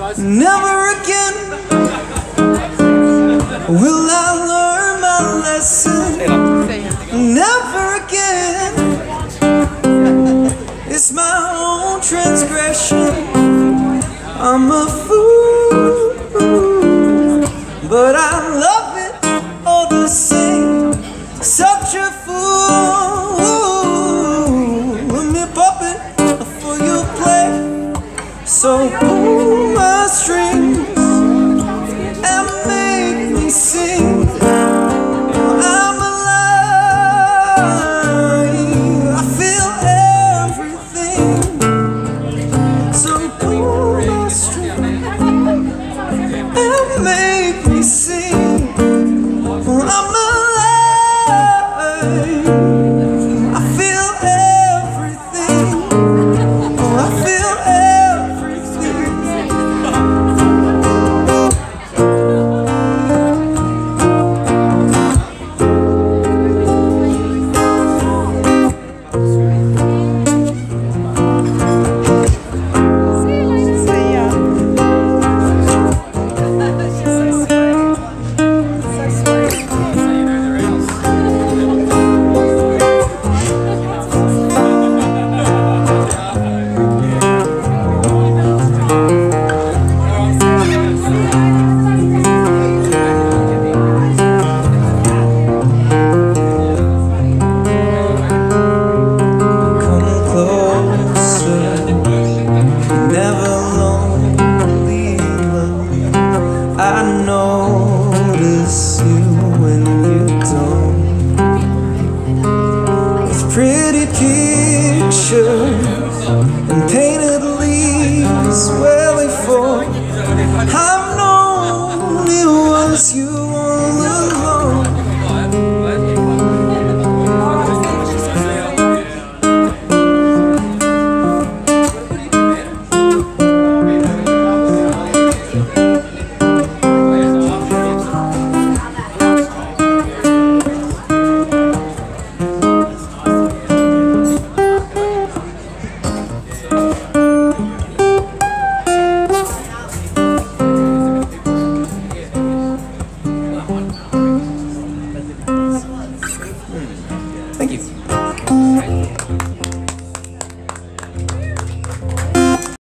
Never again will I learn my lesson. Never again. It's my own transgression. I'm a fool, but I love it all the same. Such a fool. Let me puppet for your play. So pull my strings and make me sing. I'm alive. I feel everything. So pull my strings and make me sing. I'm alive. I feel everything. I feel everything. I notice you when you don't. With pretty pictures and painted leaves wailing for. I've known it was you all along. Thank you.